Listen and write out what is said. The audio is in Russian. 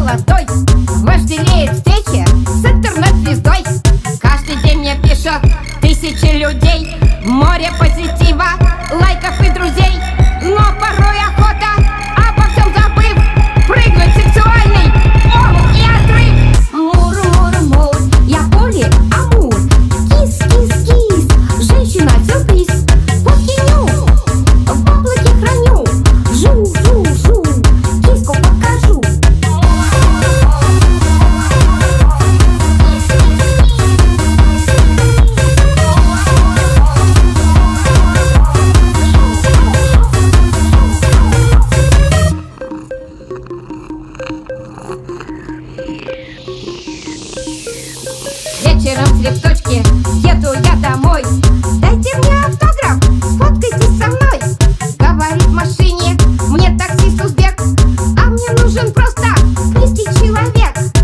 молодой вожделеет встречи с интернет-звездой. Каждый день мне пишут тысячи людей, море позитива, лайков и друзей. Но порой охота, обо всем забыв, прыгнуть сексуальный омут и отрыв. Мур-мур-мур, я полиамур. Кис-кис-кис, женщина-сюрприз. Подкиню, в облаке храню. Жу-жу-жу, киску покажу. Вечером в цветочке еду я домой. Дайте мне автограф, сфоткайтесь со мной. Говорит в машине мне таксист узбек, а мне нужен просто близкий человек.